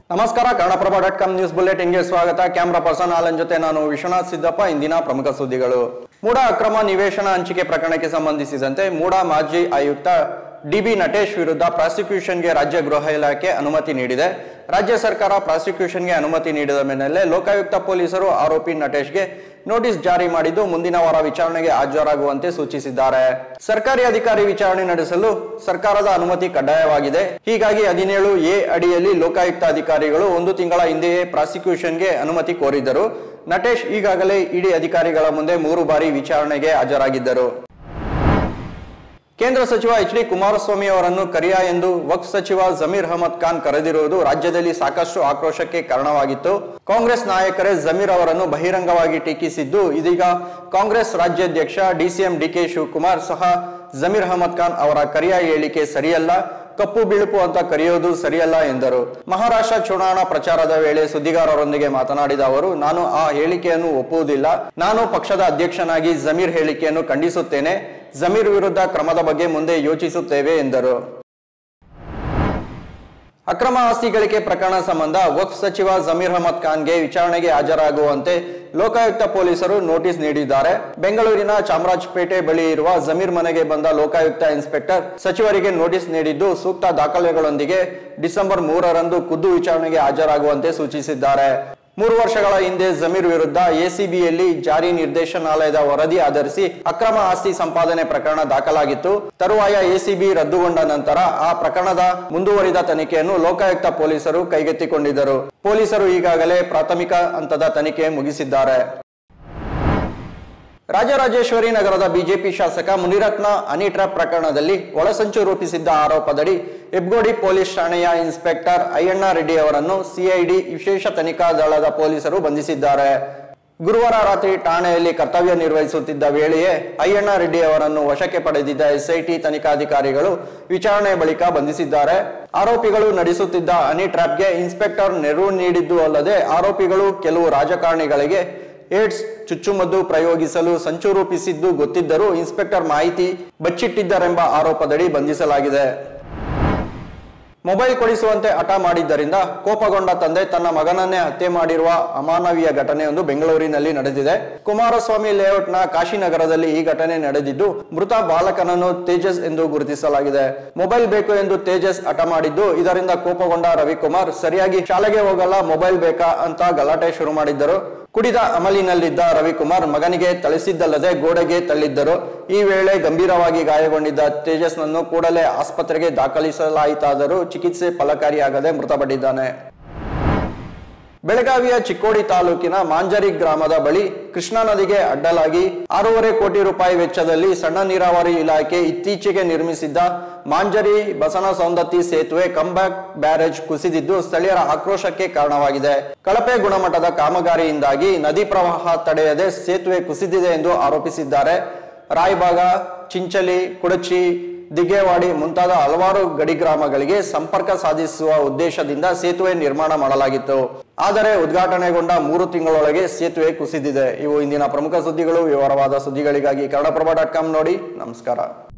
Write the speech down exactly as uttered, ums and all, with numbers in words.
ನಮಸ್ಕಾರ Kannadaprabha dot com news ಬುಲೆಟಿನ್ಗೆ ಸ್ವಾಗತ. ಕ್ಯಾಮ್ರಾ ಪರ್ಸನ್ ಆಲನ್ ಜೊತೆ ನಾನು ವಿಶ್ವನಾಥ್ ಸಿದ್ದಪ್ಪ. ಇಂದಿನ ಪ್ರಮುಖ ಸುದ್ದಿಗಳು. ಮೂಡಾ ಅಕ್ರಮ ನಿವೇಶನ ಹಂಚಿಕೆ ಪ್ರಕರಣಕ್ಕೆ ಸಂಬಂಧಿಸಿದಂತೆ ಮೂಡಾ ಮಾಜಿ ಆಯುಕ್ತ ಡಿ ಬಿ ನಟೇಶ್ ವಿರುದ್ಧ ಪ್ರಾಸಿಕ್ಯೂಷನ್ಗೆ ರಾಜ್ಯ ಗೃಹ ಇಲಾಖೆ ಅನುಮತಿ ನೀಡಿದೆ. ರಾಜ್ಯ ಸರ್ಕಾರ ಪ್ರಾಸಿಕ್ಯೂಷನ್ಗೆ ಅನುಮತಿ ನೀಡಿದ ಮೇಲೆ ಲೋಕಾಯುಕ್ತ ಪೊಲೀಸರು ಆರೋಪಿ ನಟೇಶ್ಗೆ ನೋಟಿಸ್ ಜಾರಿ ಮಾಡಿದ್ದು ಮುಂದಿನ ವಾರ ವಿಚಾರಣೆಗೆ ಹಾಜರಾಗುವಂತೆ ಸೂಚಿಸಿದ್ದಾರೆ. ಸರ್ಕಾರಿ ಅಧಿಕಾರಿ ವಿಚಾರಣೆ ನಡೆಸಲು ಸರ್ಕಾರದ ಅನುಮತಿ ಕಡ್ಡಾಯವಾಗಿದೆ. ಹೀಗಾಗಿ ಹದಿನೇಳು ಎ ಅಡಿಯಲ್ಲಿ ಲೋಕಾಯುಕ್ತ ಅಧಿಕಾರಿಗಳು ಒಂದು ತಿಂಗಳ ಹಿಂದೆಯೇ ಪ್ರಾಸಿಕ್ಯೂಷನ್ಗೆ ಅನುಮತಿ ಕೋರಿದ್ದರು. ನಟೇಶ್ ಈಗಾಗಲೇ ಇಡಿ ಅಧಿಕಾರಿಗಳ ಮುಂದೆ ಮೂರು ಬಾರಿ ವಿಚಾರಣೆಗೆ ಹಾಜರಾಗಿದ್ದರು. ಕೇಂದ್ರ ಸಚಿವ ಎಚ್ ಡಿ ಕುಮಾರಸ್ವಾಮಿ ಅವರನ್ನು ಕರಿಯಾ ಎಂದು ವಕ್ಫ್ ಸಚಿವ ಜಮೀರ್ ಅಹಮದ್ ಖಾನ್ ಕರೆದಿರುವುದು ರಾಜ್ಯದಲ್ಲಿ ಸಾಕಷ್ಟು ಆಕ್ರೋಶಕ್ಕೆ ಕಾರಣವಾಗಿತ್ತು. ಕಾಂಗ್ರೆಸ್ ನಾಯಕರೇ ಜಮೀರ್ ಅವರನ್ನು ಬಹಿರಂಗವಾಗಿ ಟೀಕಿಸಿದ್ದು, ಇದೀಗ ಕಾಂಗ್ರೆಸ್ ರಾಜ್ಯಾಧ್ಯಕ್ಷ ಡಿಸಿಎಂ ಡಿಕೆ ಶಿವಕುಮಾರ್ ಸಹ ಜಮೀರ್ ಅಹಮದ್ ಖಾನ್ ಅವರ ಕರಿಯಾ ಹೇಳಿಕೆ ಸರಿಯಲ್ಲ, ಕಪ್ಪು ಬಿಳುಪು ಅಂತ ಕರೆಯೋದು ಸರಿಯಲ್ಲ ಎಂದರು. ಮಹಾರಾಷ್ಟ್ರ ಚುನಾವಣಾ ಪ್ರಚಾರದ ವೇಳೆ ಸುದ್ದಿಗಾರರೊಂದಿಗೆ ಮಾತನಾಡಿದ ಅವರು, ನಾನು ಆ ಹೇಳಿಕೆಯನ್ನು ಒಪ್ಪುವುದಿಲ್ಲ. ನಾನು ಪಕ್ಷದ ಅಧ್ಯಕ್ಷನಾಗಿ ಜಮೀರ್ ಹೇಳಿಕೆಯನ್ನು ಖಂಡಿಸುತ್ತೇನೆ. ಜಮೀರ್ ವಿರುದ್ಧ ಕ್ರಮದ ಬಗ್ಗೆ ಮುಂದೆ ಯೋಚಿಸುತ್ತೇವೆ ಎಂದರು. ಅಕ್ರಮ ಆಸ್ತಿ ಗಳಿಕೆ ಪ್ರಕರಣ ಸಂಬಂಧ ವಕ್ಫ್ ಸಚಿವ ಜಮೀರ್ ಅಹಮದ್ ಖಾನ್ಗೆ ವಿಚಾರಣೆಗೆ ಹಾಜರಾಗುವಂತೆ ಲೋಕಾಯುಕ್ತ ಪೊಲೀಸರು ನೋಟಿಸ್ ನೀಡಿದ್ದಾರೆ. ಬೆಂಗಳೂರಿನ ಚಾಮರಾಜಪೇಟೆ ಬಳಿ ಇರುವ ಜಮೀರ್ ಮನೆಗೆ ಬಂದ ಲೋಕಾಯುಕ್ತ ಇನ್ಸ್ಪೆಕ್ಟರ್ ಸಚಿವರಿಗೆ ನೋಟಿಸ್ ನೀಡಿದ್ದು, ಸೂಕ್ತ ದಾಖಲೆಗಳೊಂದಿಗೆ ಡಿಸೆಂಬರ್ ಮೂರರಂದು ಖುದ್ದು ವಿಚಾರಣೆಗೆ ಹಾಜರಾಗುವಂತೆ ಸೂಚಿಸಿದ್ದಾರೆ. ಮೂರು ವರ್ಷಗಳ ಹಿಂದೆ ಜಮೀರ್ ವಿರುದ್ಧ ಎಸಿಬಿಯಲ್ಲಿ ಜಾರಿ ನಿರ್ದೇಶನಾಲಯದ ವರದಿ ಆಧರಿಸಿ ಅಕ್ರಮ ಆಸ್ತಿ ಸಂಪಾದನೆ ಪ್ರಕರಣ ದಾಖಲಾಗಿತ್ತು. ತರುವಾಯ ಎಸಿಬಿ ರದ್ದುಗೊಂಡ ನಂತರ ಆ ಪ್ರಕರಣದ ಮುಂದುವರಿದ ತನಿಖೆಯನ್ನು ಲೋಕಾಯುಕ್ತ ಪೊಲೀಸರು ಕೈಗೆತ್ತಿಕೊಂಡಿದ್ದರು. ಪೊಲೀಸರು ಈಗಾಗಲೇ ಪ್ರಾಥಮಿಕ ಹಂತದ ತನಿಖೆ ಮುಗಿಸಿದ್ದಾರೆ. ರಾಜರಾಜೇಶ್ವರಿ ನಗರದ ಬಿಜೆಪಿ ಶಾಸಕ ಮುನಿರತ್ನ ಹನಿ ಟ್ರ್ಯಾಪ್ ಪ್ರಕರಣದಲ್ಲಿ ಒಳಸಂಚು ರೂಪಿಸಿದ್ದ ಆರೋಪದಡಿ ಹೆಬ್ಗೋಡಿ ಪೊಲೀಸ್ ಠಾಣೆಯ ಇನ್ಸ್ಪೆಕ್ಟರ್ ಅಯ್ಯಣ್ಣ ರೆಡ್ಡಿ ಅವರನ್ನು ಸಿಐಡಿ ವಿಶೇಷ ತನಿಖಾ ದಳದ ಪೊಲೀಸರು ಬಂಧಿಸಿದ್ದಾರೆ. ಗುರುವಾರ ರಾತ್ರಿ ಠಾಣೆಯಲ್ಲಿ ಕರ್ತವ್ಯ ನಿರ್ವಹಿಸುತ್ತಿದ್ದ ವೇಳೆಯೇ ಅಯ್ಯಣ್ಣ ರೆಡ್ಡಿ ಅವರನ್ನು ವಶಕ್ಕೆ ಪಡೆದಿದ್ದ ಎಸ್ಐಟಿ ತನಿಖಾಧಿಕಾರಿಗಳು ವಿಚಾರಣೆ ಬಳಿಕ ಬಂಧಿಸಿದ್ದಾರೆ. ಆರೋಪಿಗಳು ನಡೆಸುತ್ತಿದ್ದ ಹನಿ ಟ್ರ್ಯಾಪ್ಗೆ ಇನ್ಸ್ಪೆಕ್ಟರ್ ನೆರವು ನೀಡಿದ್ದು ಅಲ್ಲದೆ ಆರೋಪಿಗಳು ಕೆಲವು ರಾಜಕಾರಣಿಗಳಿಗೆ ಏಡ್ಸ್ ಚುಚ್ಚುಮದ್ದು ಪ್ರಯೋಗಿಸಲು ಸಂಚು ರೂಪಿಸಿದ್ದು ಗೊತ್ತಿದ್ದರೂ ಇನ್ಸ್ಪೆಕ್ಟರ್ ಮಾಹಿತಿ ಬಚ್ಚಿಟ್ಟಿದ್ದರೆಂಬ ಆರೋಪದಡಿ ಬಂಧಿಸಲಾಗಿದೆ. ಮೊಬೈಲ್ ಕೊಡಿಸುವಂತೆ ಹಠ ಮಾಡಿದ್ದರಿಂದ ಕೋಪಗೊಂಡ ತಂದೆ ತನ್ನ ಮಗನನ್ನೇ ಹತ್ಯೆ ಮಾಡಿರುವ ಅಮಾನವೀಯ ಘಟನೆಯೊಂದು ಬೆಂಗಳೂರಿನಲ್ಲಿ ನಡೆದಿದೆ. ಕುಮಾರಸ್ವಾಮಿ ಲೇಔಟ್ನ ಕಾಶಿನಗರದಲ್ಲಿ ಈ ಘಟನೆ ನಡೆದಿದ್ದು, ಮೃತ ಬಾಲಕನನ್ನು ತೇಜಸ್ ಎಂದು ಗುರುತಿಸಲಾಗಿದೆ. ಮೊಬೈಲ್ ಬೇಕು ಎಂದು ತೇಜಸ್ ಹಠ ಮಾಡಿದ್ದು, ಇದರಿಂದ ಕೋಪಗೊಂಡ ರವಿಕುಮಾರ್ ಸರಿಯಾಗಿ ಶಾಲೆಗೆ ಹೋಗಲ್ಲ, ಮೊಬೈಲ್ ಬೇಕಾ ಅಂತ ಗಲಾಟೆ ಶುರು ಮಾಡಿದ್ದರು. ಕುಡಿದ ಅಮಲಿನಲ್ಲಿದ್ದ ರವಿಕುಮಾರ್ ಮಗನಿಗೆ ಥಳಿಸಿದ್ದಲ್ಲದೆ ಗೋಡೆಗೆ ತಳ್ಳಿದ್ದರು. ಈ ವೇಳೆ ಗಂಭೀರವಾಗಿ ಗಾಯಗೊಂಡಿದ್ದ ತೇಜಸ್ನನ್ನು ಕೂಡಲೇ ಆಸ್ಪತ್ರೆಗೆ ದಾಖಲಿಸಲಾಯಿತಾದರೂ ಚಿಕಿತ್ಸೆ ಫಲಕಾರಿಯಾಗದೆ ಮೃತಪಟ್ಟಿದ್ದಾನೆ. ಬೆಳಗಾವಿಯ ಚಿಕ್ಕೋಡಿ ತಾಲೂಕಿನ ಮಾಂಜರಿ ಗ್ರಾಮದ ಬಳಿ ಕೃಷ್ಣಾ ನದಿಗೆ ಅಡ್ಡಲಾಗಿ ಆರೂವರೆ ಕೋಟಿ ರೂಪಾಯಿ ವೆಚ್ಚದಲ್ಲಿ ಸಣ್ಣ ನೀರಾವರಿ ಇಲಾಖೆ ಇತ್ತೀಚೆಗೆ ನಿರ್ಮಿಸಿದ್ದ ಮಾಂಜರಿ ಬಸವನಸೌಂದತ್ತಿ ಸೇತುವೆ ಕಂಬ್ಯಾಕ್ ಬ್ಯಾರೇಜ್ ಕುಸಿದಿದ್ದು ಸ್ಥಳೀಯರ ಆಕ್ರೋಶಕ್ಕೆ ಕಾರಣವಾಗಿದೆ. ಕಳಪೆ ಗುಣಮಟ್ಟದ ಕಾಮಗಾರಿಯಿಂದಾಗಿ ನದಿ ಪ್ರವಾಹ ತಡೆಯದೆ ಸೇತುವೆ ಕುಸಿದಿದೆ ಎಂದು ಆರೋಪಿಸಿದ್ದಾರೆ. ರಾಯಬಾಗ, ಚಿಂಚಲಿ, ಕುಡಚಿ, ದಿಗ್ಗೇವಾಡಿ ಮುಂತಾದ ಹಲವಾರು ಗಡಿ ಗ್ರಾಮಗಳಿಗೆ ಸಂಪರ್ಕ ಸಾಧಿಸುವ ಉದ್ದೇಶದಿಂದ ಸೇತುವೆ ನಿರ್ಮಾಣ ಮಾಡಲಾಗಿತ್ತು. ಆದರೆ ಉದ್ಘಾಟನೆಗೊಂಡ ಮೂರು ತಿಂಗಳೊಳಗೆ ಸೇತುವೆ ಕುಸಿದಿದೆ. ಇವು ಇಂದಿನ ಪ್ರಮುಖ ಸುದ್ದಿಗಳು. ವಿವರವಾದ ಸುದ್ದಿಗಳಿಗಾಗಿ ಕನ್ನಡಪ್ರಭ ಡಾಟ್ ಕಾಮ್ ನೋಡಿ. ನಮಸ್ಕಾರ.